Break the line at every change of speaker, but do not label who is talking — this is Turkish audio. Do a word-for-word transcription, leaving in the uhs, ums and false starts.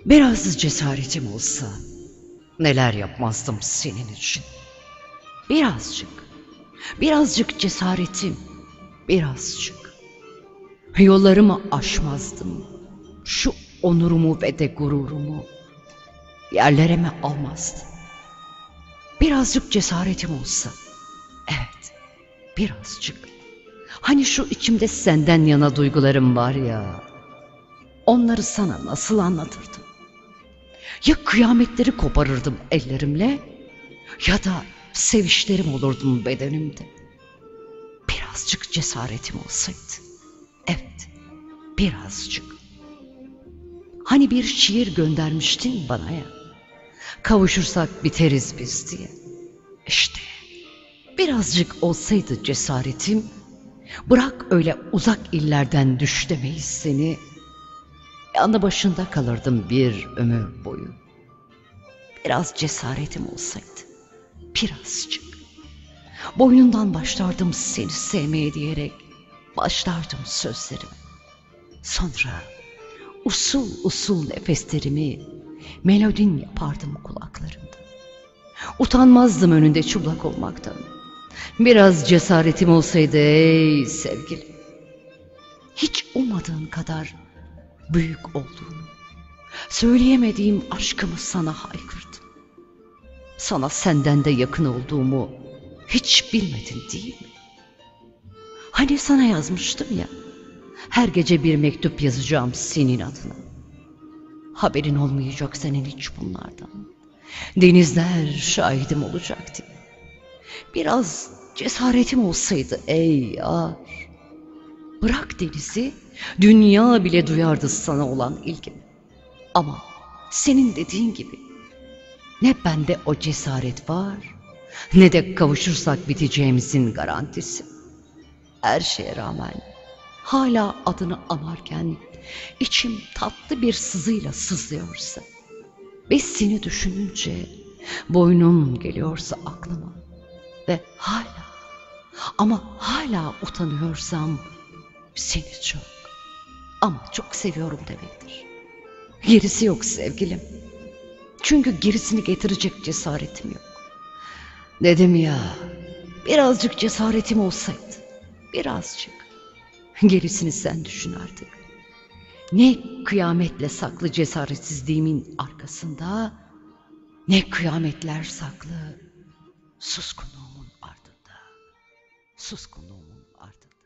Biraz cesaretim olsa neler yapmazdım senin için. Birazcık, birazcık cesaretim, birazcık. Yollarımı aşmazdım, şu onurumu ve de gururumu yerlere mi almazdım? Birazcık cesaretim olsa, evet, birazcık. Hani şu içimde senden yana duygularım var ya, onları sana nasıl anlatırdım? Ya kıyametleri koparırdım ellerimle, ya da sevişlerim olurdum bedenimde. Birazcık cesaretim olsaydı, evet, birazcık. Hani bir şiir göndermiştin bana ya, kavuşursak biteriz biz diye. İşte birazcık olsaydı cesaretim, bırak öyle uzak illerden düş demeyi seni, yanı başında kalırdım bir ömür boyu. Biraz cesaretim olsaydı, birazcık. Boynundan başlardım seni sevmeye diyerek, başlardım sözlerime. Sonra usul usul nefeslerimi melodin yapardım kulaklarımda. Utanmazdım önünde çıplak olmaktan. Biraz cesaretim olsaydı ey sevgilim, hiç ummadığın kadar büyük olduğunu, söyleyemediğim aşkımı sana haykırdım. Sana senden de yakın olduğumu hiç bilmedin değil mi? Hani sana yazmıştım ya, her gece bir mektup yazacağım senin adına. Haberin olmayacak senin hiç bunlardan. Denizler şahidim olacak diye. Biraz cesaretim olsaydı ey yar, bırak denizi, dünya bile duyardı sana olan ilgimi. Ama senin dediğin gibi ne bende o cesaret var, ne de kavuşursak biteceğimizin garantisi. Her şeye rağmen hala adını anarken içim tatlı bir sızıyla sızlıyorsa ve seni düşününce boynum geliyorsa aklıma ve hala ama hala utanıyorsam seni çok ama çok seviyorum demektir. Gerisi yok sevgilim. Çünkü gerisini getirecek cesaretim yok. Dedim ya, birazcık cesaretim olsaydı, birazcık. Gerisini sen düşün artık. Ne kıyametle saklı cesaretsizliğimin arkasında, ne kıyametler saklı suskunluğumun ardında. Suskunluğumun ardında.